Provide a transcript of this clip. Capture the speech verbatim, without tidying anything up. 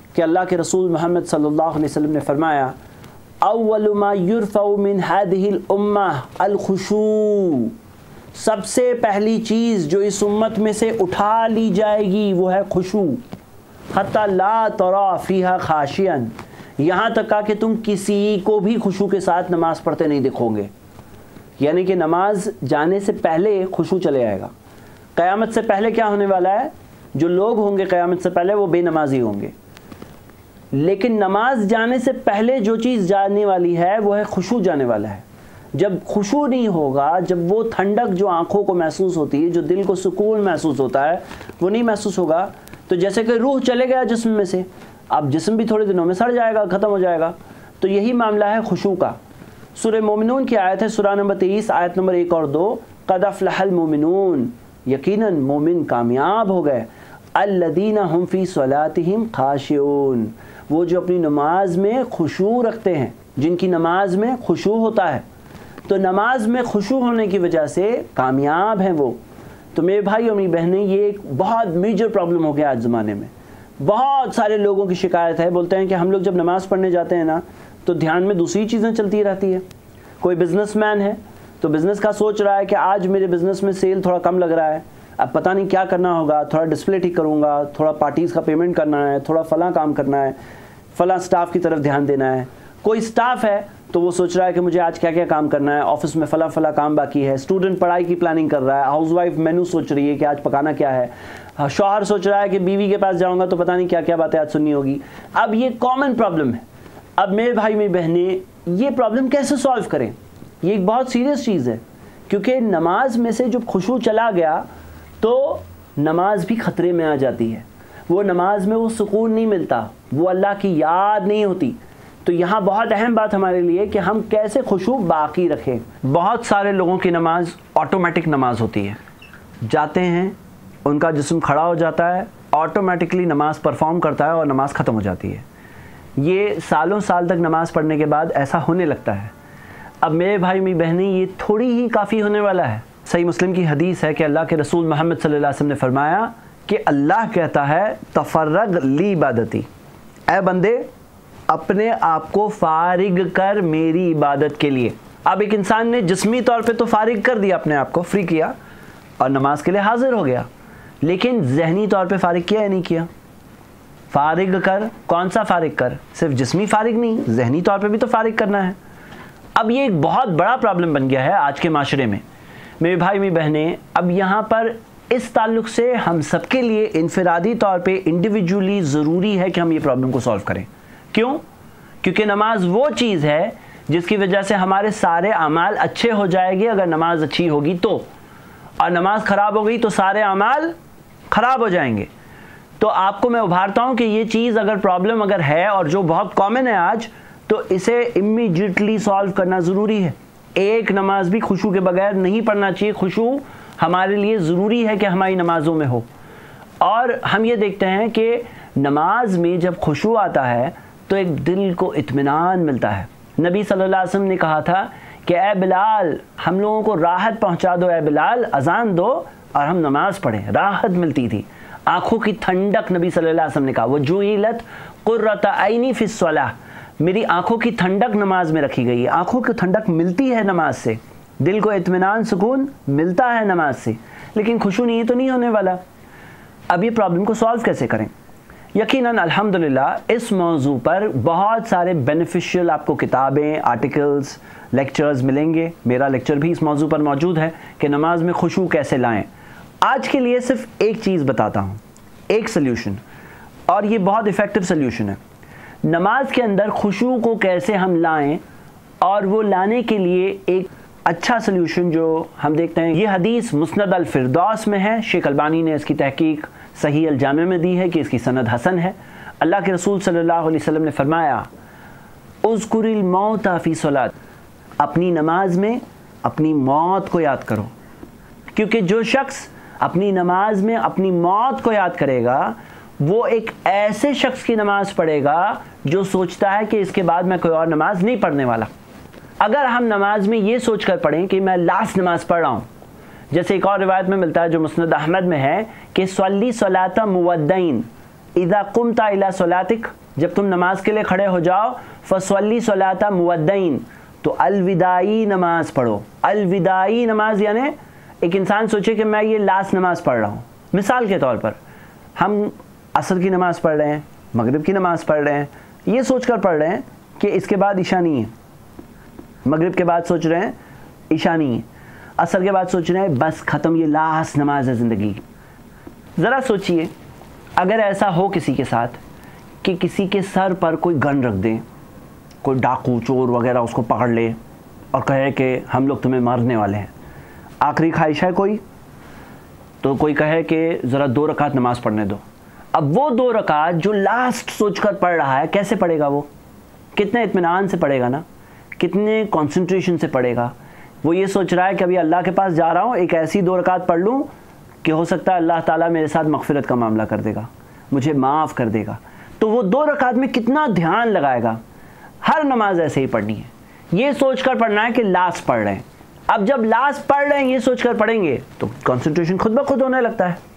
کہ اللہ کے رسول محمد صلی اللہ علیہ وسلم نے فرمایا اول ما یرفع من هذه الامہ الخشوع، سب سے پہلی چیز جو اس امت میں سے اٹھا لی جائے گی وہ ہے خشوع، حتی لا ترى فیہا خاشعا، یہاں تک کہ تم کسی کو بھی خشوع کے ساتھ نماز پڑھتے نہیں دیکھو گے، یعنی کہ نماز جانے سے پہلے خشوع چلے آئے گا۔ قیامت سے پہلے کیا ہونے والا ہے؟ جو لوگ ہوں گے قیامت سے پہلے وہ بے نمازی ہوں گے، لیکن نماز جانے سے پہلے جو چیز جانے والی ہے وہ ہے خشوع جانے والا ہے۔ جب خشوع نہیں ہوگا، جب وہ ٹھنڈک جو آنکھوں کو محسوس ہوتی ہے، جو دل کو سکون محسوس ہوتا ہے وہ نہیں محسوس ہوگا، تو جیسے کہ روح چلے گیا جسم میں سے، اب جسم بھی تھوڑے دنوں میں سڑ جائے گا، ختم ہو جائے گا۔ تو یہی معاملہ ہے خشوع کا۔ سورہ مومنون کی آیت ہے، سورہ نمبر تیئیس آیت نمبر ایک اور دو، قد افلح المومنون، یقیناً مومن کامیاب ہو گئے، الذین هم فی صلاتہم خاشعون، وہ جو اپنی نماز میں خشوع رکھتے ہیں، جن کی نماز میں خشوع ہوتا ہے۔ تو نماز میں خشوع ہونے کی وجہ سے کامیاب ہیں وہ۔ تو میرے بھائی اور میری بہنیں، یہ ایک بہت میجر پرابلم ہو گیا آج زمانے میں۔ بہت سارے لوگوں کی شکایت ہے، بولتے ہیں کہ ہم لوگ جب نماز پڑھنے جاتے ہیں نا تو دھیان میں دوسری چیزیں چلتی رہتی ہے۔ کوئی بزنس مین ہے تو بزنس کا سوچ رہا ہے کہ آج میرے بزنس میں سیل تھوڑا کم لگ رہا ہے، اب پتہ نہیں کیا کرنا ہوگا، تھوڑا ڈسپلے ٹھیک کروں گا، تھوڑا پارٹیز کا پیمنٹ کرنا ہے، تھوڑا فلاں کام کرنا ہے، فلاں سٹاف کی طرف دھیان دینا ہے۔ کوئی سٹاف ہے تو وہ سوچ رہا ہے کہ مجھے آج کیا کیا کام کرنا ہے، آفس میں فلاں فلاں کام باقی ہے۔ اسٹوڈنٹ پڑھائی کی پلاننگ کر رہا ہے، ہاؤس وائف مینو سوچ رہی ہے کہ آج پکانا کیا ہے، شوہر سوچ رہا ہے کہ بیوی کے پاس جاؤں گا تو پتہ نہیں کیا کیا باتیں آج سننی ہوگی۔ اب یہ کامن پرابلم ہے۔ اب میرے بھائی میری بہنیں، یہ پرابلم کیسے سالو کریں؟ یہ ایک بہت سیریس چیز ہے، کیونکہ نماز میں سے جب خشوع چلا گیا تو نماز بھی خطرے میں آ جاتی ہے۔ وہ نماز میں وہ سکون نہیں ملتا، وہ اللہ کی یاد نہیں ہوتی۔ تو یہاں بہت اہم بات ہمارے لیے کہ ہم کیسے خشوع باقی رکھیں۔ بہت سارے لوگوں کی نماز آٹومیٹک نماز ہوتی ہے، جاتے ہیں، ان کا جسم کھڑا ہو جاتا ہے، آٹومیٹکلی نماز پرفارم کرتا ہے اور نماز ختم ہو جاتی ہے۔ یہ سالوں سال تک نماز پڑھنے کے بعد ایسا ہونے لگتا ہے۔ اب میرے بھائی میری بہنیں، یہ تھوڑی ہی کافی ہونے والا ہے۔ صحیح مسلم کی حدیث ہے کہ اللہ کے رسول محمد صلی اللہ علیہ وسلم نے فرمایا کہ اللہ کہتا ہے تفرغ لی عبادتی، اے بندے اپنے آپ کو فارغ کر میری عبادت کے لیے۔ اب ایک انسان نے جسمی طور پہ تو فارغ کر دیا، اپنے آپ کو فری کیا اور نماز کے لیے حاضر ہو گیا، لیکن ذہنی طور پہ فارغ کیا یا نہیں کیا؟ فارغ کر، کون سا فارغ کر؟ صرف جسمی فارغ نہیں، ذہنی طور پہ بھی تو فارغ کرنا ہے۔ اب یہ ایک بہت بڑا پرابلم بن گیا ہے آج کے معاشرے میں۔ میرے بھائی میری بہنیں، اب یہاں پر اس تعلق سے ہم سب کے لیے انفرادی طور پہ انڈیویجولی ضروری ہے کہ ہم یہ پرابلم کو سالو کریں۔ کیوں؟ کیونکہ نماز وہ چیز ہے جس کی وجہ سے ہمارے سارے اعمال اچھے ہو جائیں گے اگر نماز اچھی ہوگی تو، اور نماز خراب ہو گئی تو سارے اعمال خراب ہو جائیں گے۔ تو آپ کو میں ابھارتا ہوں کہ یہ چیز اگر پرابلم اگر ہے اور جو بہت کامن ہے آج، تو اسے امیجیٹلی سالو کرنا ضروری ہے۔ ایک نماز بھی خشوع کے بغیر نہیں پڑھنا چاہیے۔ خشوع ہمارے لیے ضروری ہے کہ ہماری نمازوں میں ہو۔ اور ہم یہ دیکھتے ہیں کہ نماز میں جب خشوع آتا ہے تو ایک دل کو اطمینان ملتا ہے۔ نبی صلی اللہ علیہ وسلم نے کہا تھا کہ اے بلال، ہم لوگوں کو راحت پہنچا دو، اے بلال اذان دو اور ہم نماز پڑھیں۔ راحت ملتی تھی، آنکھوں کی ٹھنڈک۔ نبی صلی اللہ علیہ وسلم نے کہا وَجُعِلَتْ قُرَّةُ عَيْنِي فِي الصَّلَاةِ، میری آنکھوں کی ٹھنڈک نماز میں رکھی گئی ہے۔ آنکھوں کی ٹھنڈک ملتی ہے نماز سے، دل کو اطمینان سکون ملتا ہے نماز سے، لیکن خشوع نہیں تو نہیں ہونے والا۔ اب یہ پرابلم کو سالو کیسے کریں؟ یقیناً الحمدللہ اس موضوع پر بہت سارے بینیفیشیل آپ کو کتابیں، آرٹیکلز، لیکچرز ملیں گے۔ میرا لیکچر بھی اس موضوع پر موجود ہے کہ نماز میں خشوع کیسے لائیں۔ آج کے لیے صرف ایک چیز بتاتا ہوں، ایک سلیوشن، اور یہ بہت ایفیکٹو سلیوشن ہے۔ نماز کے اندر خشوع کو کیسے ہم لائیں، اور وہ لانے کے لیے ایک اچھا سلیوشن جو ہم دیکھتے ہیں، یہ حدیث مسند الفردوس میں ہے۔ شیخ البانی نے اس کی تحقیق صحیح الجامع میں دی ہے کہ اس کی سند حسن ہے۔ اللہ کے رسول صلی اللہ علیہ وسلم نے فرمایا اذکر الموت فی صلاۃ، اپنی نماز میں اپنی موت کو یاد کرو، کیونکہ جو شخص اپنی نماز میں اپنی موت کو یاد کرے گا وہ ایک ایسے شخص کی نماز پڑھے گا جو سوچتا ہے کہ اس کے بعد میں کوئی اور نماز نہیں پڑھنے والا۔ اگر ہم نماز میں یہ سوچ کر پڑھیں کہ میں لاسٹ نماز پڑھ رہا ہوں، جیسے ایک اور روایت میں ملتا ہے جو مسند احمد میں ہے کہ صلی صلاۃ مودعین، اذا قمت الی صلاتک، جب تم نماز کے لیے کھڑے ہو جاؤ، فصلی صلاۃ مودعین، تو الوداعی نماز پڑھو۔ الوداعی نماز یعنی ایک انسان سوچے کہ میں یہ لاسٹ نماز پڑھ رہا ہوں۔ مثال کے طور پر ہم عصر کی نماز پڑھ رہے ہیں، مغرب کی نماز پڑھ رہے ہیں، یہ سوچ کر پڑھ رہے ہیں کہ اس کے بعد عشاء نہیں ہے، مغرب کے بعد سوچ رہے ہیں عشاء نہیں ہے، عصر کے بعد سوچ رہے ہیں بس ختم، یہ لاسٹ نماز ہے زندگی کی۔ ذرا سوچئے اگر ایسا ہو کسی کے ساتھ کہ کسی کے سر پر کوئی گن رکھ دیں، کوئی ڈاکو چور وغیرہ اس کو پکڑ لے اور کہے کہ ہم لوگ تمہیں مارنے والے ہیں، آخری خواہش ہے کوئی، تو کوئی کہے کہ ذرا دو رکعت نماز پڑھنے دو۔ اب وہ دو رکعت جو لاسٹ سوچ کر پڑھ رہا ہے کیسے پڑھے گا؟ وہ کتنے اطمینان سے پڑھے گا نا، کتنے کنسنٹریشن سے پڑھے گا۔ وہ یہ سوچ رہا ہے کہ ابھی اللہ کے پاس جا رہا ہوں، ایک ایسی دو رکعت پڑھ لوں کہ ہو سکتا ہے اللہ تعالیٰ میرے ساتھ مغفرت کا معاملہ کر دے گا، مجھے معاف کر دے گا۔ تو وہ دو رکعت میں کتنا دھیان لگائے گا۔ ہر نماز ایسے ہی پڑھنی ہے، یہ سوچ کر پڑھنا ہے کہ لاسٹ پڑھ رہے ہیں۔ اب جب لاسٹ پڑھ رہے ہیں یہ سوچ کر پڑھیں گے تو کنسنٹریشن خود بخود ہونے لگتا ہے۔